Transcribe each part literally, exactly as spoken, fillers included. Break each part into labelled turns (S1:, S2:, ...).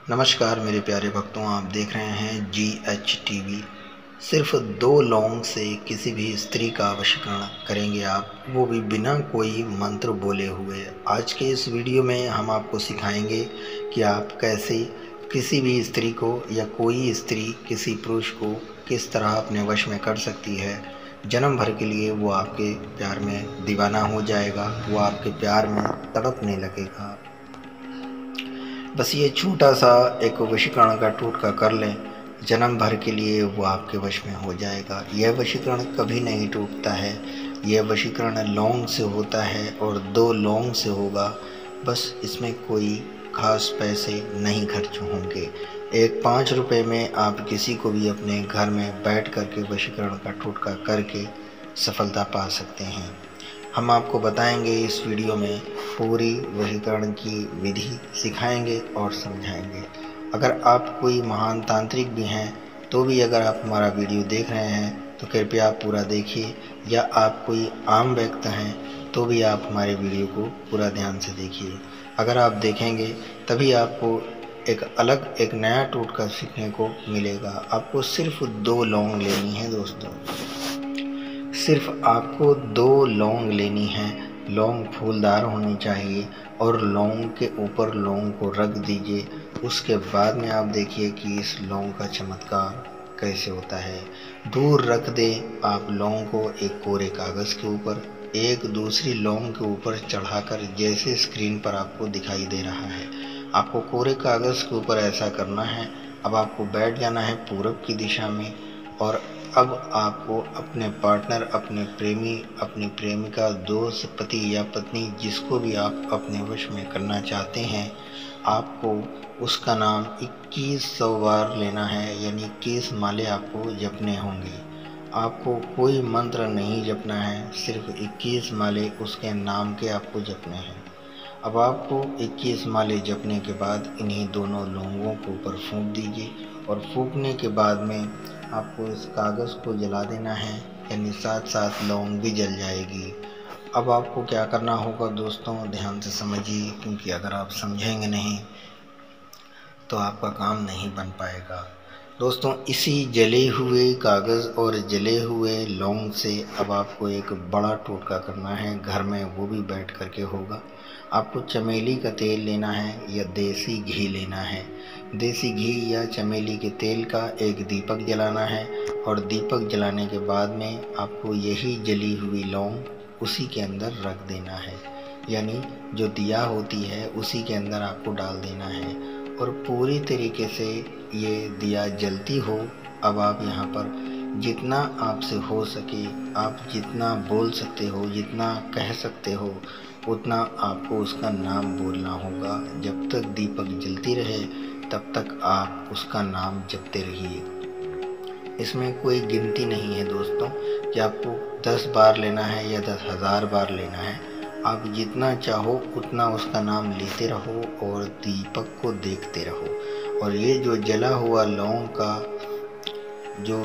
S1: नमस्कार मेरे प्यारे भक्तों, आप देख रहे हैं जी एच टी वी। सिर्फ दो लौंग से किसी भी स्त्री का वशीकरण करेंगे आप, वो भी बिना कोई मंत्र बोले हुए। आज के इस वीडियो में हम आपको सिखाएंगे कि आप कैसे किसी भी स्त्री को या कोई स्त्री किसी पुरुष को किस तरह अपने वश में कर सकती है। जन्म भर के लिए वो आपके प्यार में दीवाना हो जाएगा, वो आपके प्यार में तड़पने लगेगा। बस ये छोटा सा एक वशीकरण का टोटका कर लें, जन्म भर के लिए वो आपके वश में हो जाएगा। यह वशीकरण कभी नहीं टूटता है। यह वशीकरण लौंग से होता है और दो लौंग से होगा। बस इसमें कोई खास पैसे नहीं खर्च होंगे। एक पाँच रुपये में आप किसी को भी अपने घर में बैठ कर के वशीकरण का टोटका करके सफलता पा सकते हैं। हम आपको बताएंगे इस वीडियो में, पूरी वशीकरण की विधि सिखाएंगे और समझाएंगे। अगर आप कोई महान तांत्रिक भी हैं तो भी अगर आप हमारा वीडियो देख रहे हैं तो कृपया आप पूरा देखिए, या आप कोई आम व्यक्ति हैं तो भी आप हमारे वीडियो को पूरा ध्यान से देखिए। अगर आप देखेंगे तभी आपको एक अलग एक नया टोटका सीखने को मिलेगा। आपको सिर्फ दो लौंग लेनी है दोस्तों, सिर्फ आपको दो लौंग लेनी है। लौंग फूलदार होनी चाहिए और लौंग के ऊपर लौंग को रख दीजिए। उसके बाद में आप देखिए कि इस लौंग का चमत्कार कैसे होता है। दूर रख दें आप लौंग को एक कोरे कागज़ के ऊपर, एक दूसरी लौंग के ऊपर चढ़ाकर, जैसे स्क्रीन पर आपको दिखाई दे रहा है। आपको कोरे कागज़ के ऊपर ऐसा करना है। अब आपको बैठ जाना है पूरब की दिशा में, और अब आपको अपने पार्टनर, अपने प्रेमी, अपनी प्रेमिका, दोस्त, पति या पत्नी, जिसको भी आप अपने वश में करना चाहते हैं, आपको उसका नाम इक्कीस सौ बार लेना है, यानी इक्कीस माले आपको जपने होंगे। आपको कोई मंत्र नहीं जपना है, सिर्फ इक्कीस माले उसके नाम के आपको जपने हैं। अब आपको इक्कीस माले जपने के बाद इन्हीं दोनों लौंगों को ऊपर फूंक दीजिए, और फूंकने के बाद में आपको इस कागज़ को जला देना है, यानी साथ साथ लौंग भी जल जाएगी। अब आपको क्या करना होगा दोस्तों, ध्यान से समझिए, क्योंकि अगर आप समझेंगे नहीं तो आपका काम नहीं बन पाएगा। दोस्तों, इसी जले हुए कागज़ और जले हुए लौंग से अब आपको एक बड़ा टोटका करना है घर में, वो भी बैठ कर के होगा। आपको चमेली का तेल लेना है या देसी घी लेना है। देसी घी या चमेली के तेल का एक दीपक जलाना है, और दीपक जलाने के बाद में आपको यही जली हुई लौंग उसी के अंदर रख देना है, यानी जो दिया होती है उसी के अंदर आपको डाल देना है, और पूरी तरीके से ये दिया जलती हो। अब आप यहाँ पर जितना आपसे हो सके, आप जितना बोल सकते हो, जितना कह सकते हो, उतना आपको उसका नाम बोलना होगा। जब तक दीपक जलती रहे तब तक आप उसका नाम जपते रहिए। इसमें कोई गिनती नहीं है दोस्तों कि आपको दस बार लेना है या दस हज़ार बार लेना है। आप जितना चाहो उतना उसका नाम लेते रहो और दीपक को देखते रहो। और ये जो जला हुआ लौंग का जो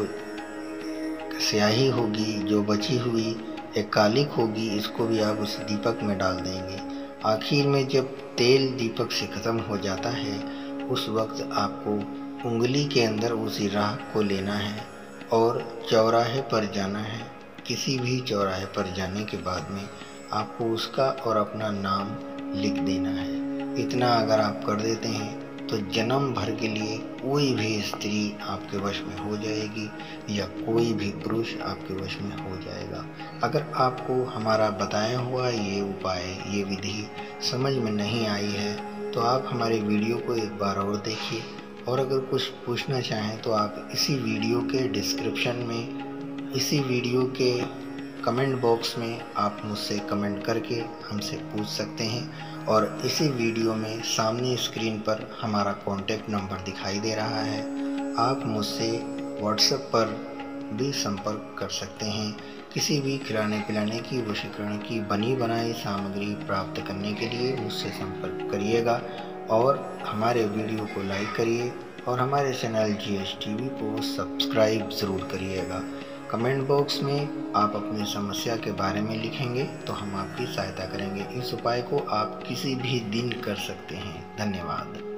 S1: स्याही होगी, जो बची हुई एक कालिक होगी, इसको भी आप उस दीपक में डाल देंगे। आखिर में जब तेल दीपक से ख़त्म हो जाता है, उस वक्त आपको उंगली के अंदर उसी राख को लेना है और चौराहे पर जाना है। किसी भी चौराहे पर जाने के बाद में आपको उसका और अपना नाम लिख देना है। इतना अगर आप कर देते हैं तो जन्म भर के लिए कोई भी स्त्री आपके वश में हो जाएगी, या कोई भी पुरुष आपके वश में हो जाएगा। अगर आपको हमारा बताया हुआ ये उपाय, ये विधि समझ में नहीं आई है तो आप हमारे वीडियो को एक बार और देखिए, और अगर कुछ पूछना चाहें तो आप इसी वीडियो के डिस्क्रिप्शन में, इसी वीडियो के कमेंट बॉक्स में आप मुझसे कमेंट करके हमसे पूछ सकते हैं। और इसी वीडियो में सामने स्क्रीन पर हमारा कॉन्टैक्ट नंबर दिखाई दे रहा है, आप मुझसे व्हाट्सएप पर भी संपर्क कर सकते हैं। किसी भी खिलाने पिलाने की, वशीकरण की बनी बनाई सामग्री प्राप्त करने के लिए मुझसे संपर्क करिएगा, और हमारे वीडियो को लाइक करिए, और हमारे channel G H T V को सब्सक्राइब ज़रूर करिएगा। कमेंट बॉक्स में आप अपनी समस्या के बारे में लिखेंगे तो हम आपकी सहायता करेंगे। इस उपाय को आप किसी भी दिन कर सकते हैं। धन्यवाद।